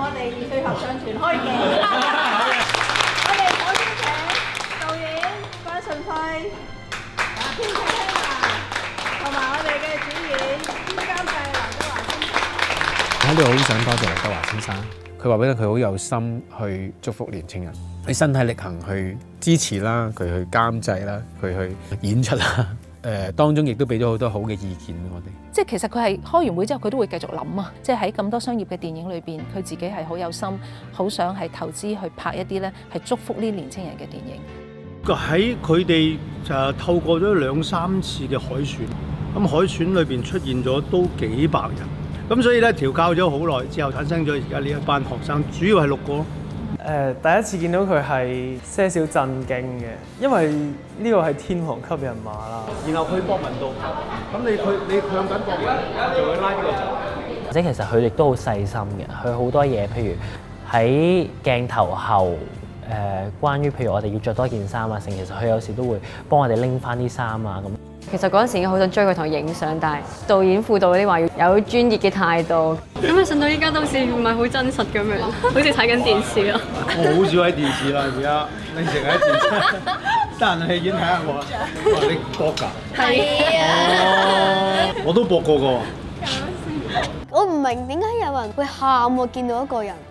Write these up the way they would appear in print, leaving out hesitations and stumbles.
我哋二歲合唱團開嘅。我哋首先請導演關順輝、編劇聽華，同埋我哋嘅主演兼監製劉德華先生。 喺度好想多謝劉德華先生，佢話俾佢好有心去祝福年青人，佢身體力行去支持啦，佢去監製啦，佢去演出啦。當中亦都俾咗好多好嘅意見我哋。 即係其實佢係開完會之後，佢都會繼續諗啊！即係喺咁多商業嘅電影裏邊，佢自己係好有心，好想係投資去拍一啲咧係祝福呢年青人嘅電影。 喺佢哋就透過咗2、3次嘅海選，咁海選裏邊出現咗都幾百人，咁所以咧調教咗好耐之後，產生咗而家呢一班學生，主要係6個。 第一次見到佢係些少震驚嘅，因為呢個係天王級人馬啦。 然後去博文度，咁你向緊博文，就會拉呢個走。 或者其實佢亦都好細心嘅，佢好多嘢，譬如喺鏡頭後，關於譬如我哋要着多件衫啊，其實佢有時都會幫我哋拎翻啲衫啊咁。 其實嗰陣時已經好想追佢同佢影相，但係導演輔導嗰啲話要有專業嘅態度。咁啊，上到依家都好似唔係好真實咁樣，好似睇緊電視咯。 我好少喺電視啦，而家你成日喺電視，得閒戲院睇下我。你搏㗎？ 係啊。 我都搏過㗎。 我唔明點解有人會喊喎，見到一個人。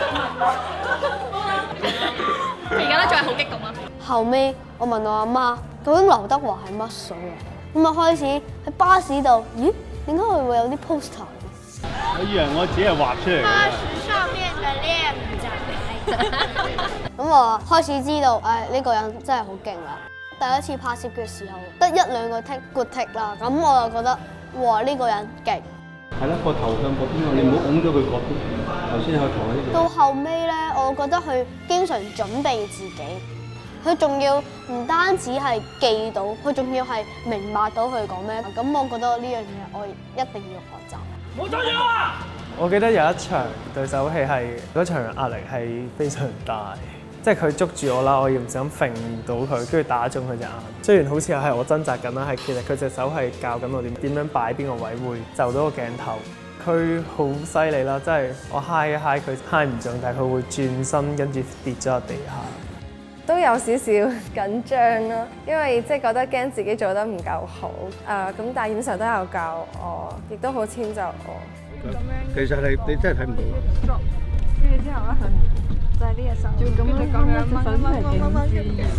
而家都仲係好激動啊！ 後尾我問我阿媽，究竟劉德華係乜水啊？咁啊開始喺巴士度，咦？點解佢會有啲 poster？ 我以為我自己係畫出嚟嘅。 巴士上面嘅靚仔。咁我開始知道，呢個人真係好勁啦！第一次拍攝嘅時候，得1、2個 take good take 啦，咁我就覺得，哇！呢個人勁。 係啦，個頭向嗰邊啊！你唔好拱咗佢嗰邊。頭先有台喺度。 到後尾咧，我覺得佢經常準備自己，佢仲要唔單止係記到，佢仲要係明白到佢講咩。咁我覺得呢樣嘢我一定要學習。冇錯啊！ 我記得有一場對手戲係嗰場壓力係非常大，即係佢捉住我啦，我要唔想揈到佢，跟住打中佢隻眼。雖然好似係我掙扎緊啦，係其實佢隻手係教緊我點樣擺邊個位會就到個鏡頭。佢好犀利啦，即係我揩一揩佢揩唔中，但係佢會轉身跟住跌咗落地下。 都有少少緊張咯，因為即係覺得驚自己做得唔夠好。咁但係演上都有教我，亦都好遷就我。 其實你真係睇唔到。 跟住之後咧，就係呢隻手，要咁樣掹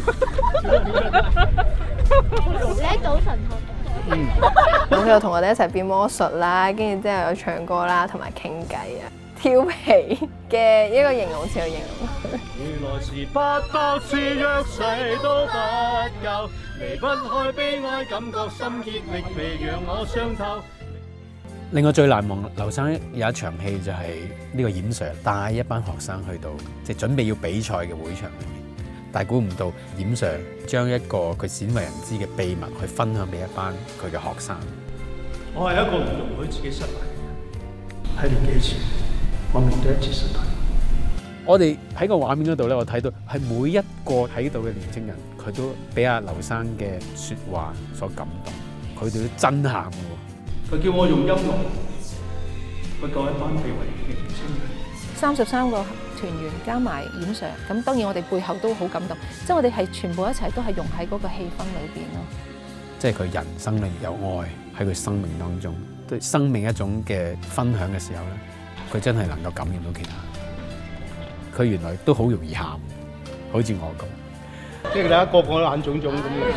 你喺賭神學。 咁佢又同我哋一齊變魔術啦，跟住之後有唱歌啦，同埋傾偈啊，調皮嘅一個形容詞去形容。 原來是不得是若誰都不夠，離不開悲哀感覺，心結力疲讓我傷透。 令我最難忘劉生有一場戲就係呢個嚴 Sir 帶一班學生去到即係準備要比賽嘅會場裏面，但係估唔到嚴 Sir 將一個佢鮮為人知嘅秘密去分享俾一班佢嘅學生。 我係一個唔容許自己失敗嘅人，喺年幾前我面對一次失敗。 我哋喺個畫面嗰度咧，我睇到係每一個睇到嘅年青人，佢都俾阿劉生嘅説話所感動，佢哋都真喊喎。 佢叫我用音樂去救一班被遺棄嘅年青人。 33個團員加埋嚴 Sir，咁當然我哋背後都好感動，即係我哋係全部一齊都係融喺嗰個氣氛裏邊咯。 即係佢人生裏面有愛喺佢生命當中，對生命一種嘅分享嘅時候咧，佢真係能夠感染到其他人。佢原來都好容易喊，好似我咁。 即係大家個個都眼腫腫咁樣。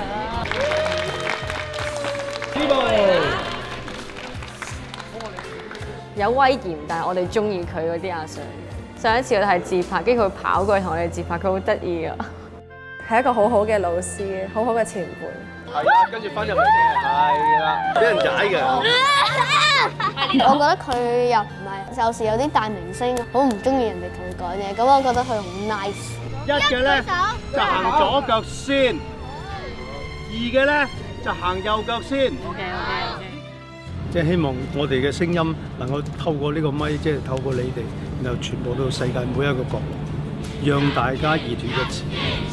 呢個有威嚴，但係我哋中意佢嗰啲阿 Sir。上一次我哋係自拍，跟住佢跑過去同我哋自拍，佢好得意㗎。 係一個好好嘅老師，好好嘅前輩。 係啊，跟住翻入嚟嘅，係啦，俾人踩嘅。 我覺得佢又唔係，有時有啲大明星好唔中意人哋同佢講嘢，咁我覺得佢好 nice。 一嘅咧就行左腳先，二嘅咧就行右腳先。 OK。 即係希望我哋嘅聲音能夠透過呢個咪，即係透過你哋，然後傳播到世界每一個角落，讓大家耳斷一詞。